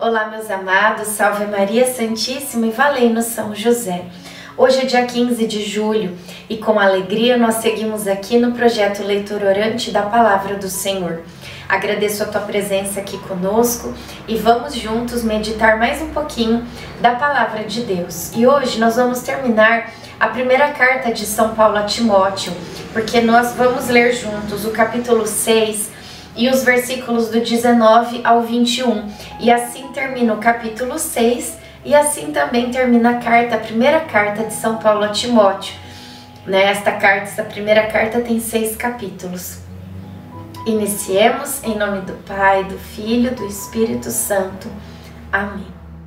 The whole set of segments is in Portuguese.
Olá, meus amados, salve Maria Santíssima e valei-nos São José. Hoje é dia 15 de julho e com alegria nós seguimos aqui no projeto Leitura Orante da Palavra do Senhor. Agradeço a tua presença aqui conosco e vamos juntos meditar mais um pouquinho da Palavra de Deus. E hoje nós vamos terminar a primeira carta de São Paulo a Timóteo, porque nós vamos ler juntos o capítulo 6 e os versículos do 19 ao 21. E assim termina o capítulo 6 e assim também termina a carta, a primeira carta de São Paulo a Timóteo. Essa primeira carta tem 6 capítulos. Iniciemos em nome do Pai, do Filho, do Espírito Santo. Amém.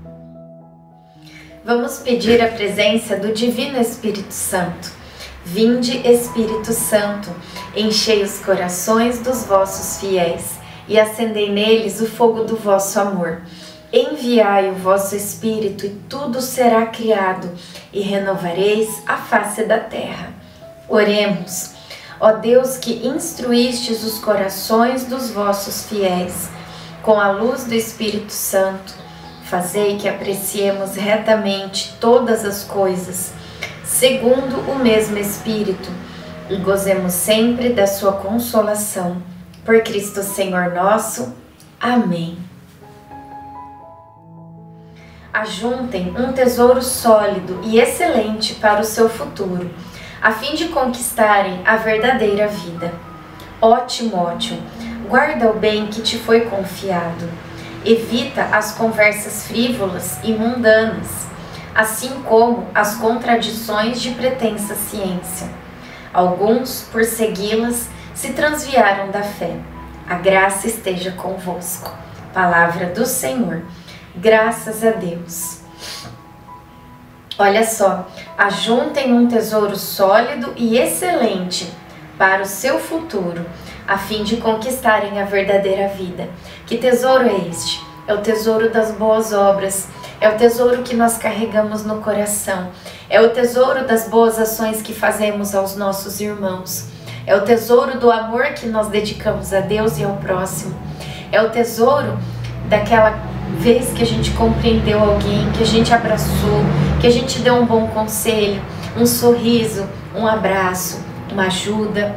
Vamos pedir a presença do Divino Espírito Santo. Vinde, Espírito Santo, enchei os corações dos vossos fiéis e acendei neles o fogo do vosso amor. Enviai o vosso Espírito e tudo será criado e renovareis a face da terra. Oremos. Ó Deus, que instruístes os corações dos vossos fiéis com a luz do Espírito Santo, fazei que apreciemos retamente todas as coisas, segundo o mesmo Espírito, e gozemos sempre da sua consolação. Por Cristo Senhor nosso. Amém. Ajuntem um tesouro sólido e excelente para o seu futuro, a fim de conquistarem a verdadeira vida. Ó Timóteo, guarda o bem que te foi confiado. Evita as conversas frívolas e mundanas, assim como as contradições de pretensa ciência. Alguns, por segui-las, se transviaram da fé. A graça esteja convosco. Palavra do Senhor. Graças a Deus. Olha só, ajuntem um tesouro sólido e excelente para o seu futuro, a fim de conquistarem a verdadeira vida. Que tesouro é este? É o tesouro das boas obras. É o tesouro que nós carregamos no coração. É o tesouro das boas ações que fazemos aos nossos irmãos. É o tesouro do amor que nós dedicamos a Deus e ao próximo. É o tesouro daquela vez que a gente compreendeu alguém, que a gente abraçou, que a gente deu um bom conselho, um sorriso, um abraço, uma ajuda.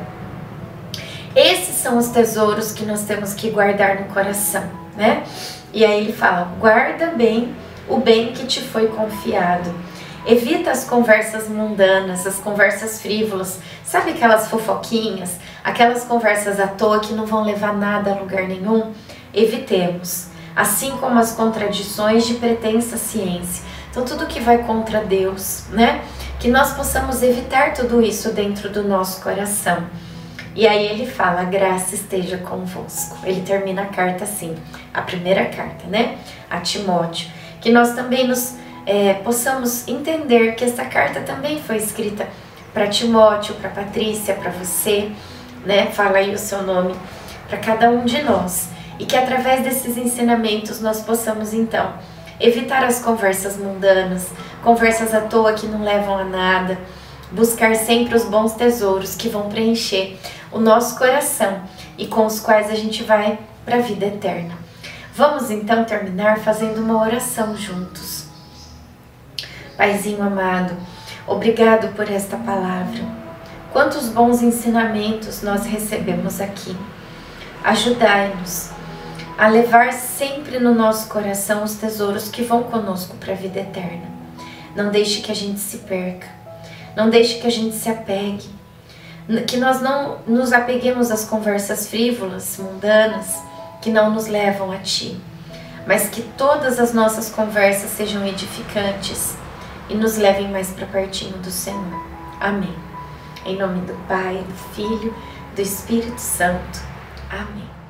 Esses são os tesouros que nós temos que guardar no coração, né? E aí ele fala, guarda bem o bem que te foi confiado. Evita as conversas mundanas, as conversas frívolas, sabe aquelas fofoquinhas, aquelas conversas à toa que não vão levar nada a lugar nenhum? Evitemos, assim como as contradições de pretensa ciência. Então tudo que vai contra Deus, né? Que nós possamos evitar tudo isso dentro do nosso coração. E aí ele fala, a graça esteja convosco. Ele termina a carta assim, a primeira carta, né? A Timóteo. Que nós também possamos entender que essa carta também foi escrita para Timóteo, para Patrícia, para você, né? Fala aí o seu nome, para cada um de nós. E que através desses ensinamentos nós possamos então evitar as conversas mundanas, conversas à toa que não levam a nada, buscar sempre os bons tesouros que vão preencher o nosso coração e com os quais a gente vai para a vida eterna. Vamos então terminar fazendo uma oração juntos. Paizinho amado, obrigado por esta palavra. Quantos bons ensinamentos nós recebemos aqui. Ajudai-nos a levar sempre no nosso coração os tesouros que vão conosco para a vida eterna. Não deixe que a gente se perca. Não deixe que a gente se apegue. Que nós não nos apeguemos às conversas frívolas, mundanas, que não nos levam a Ti, mas que todas as nossas conversas sejam edificantes e nos levem mais para pertinho do Senhor. Amém. Em nome do Pai, do Filho, do Espírito Santo. Amém.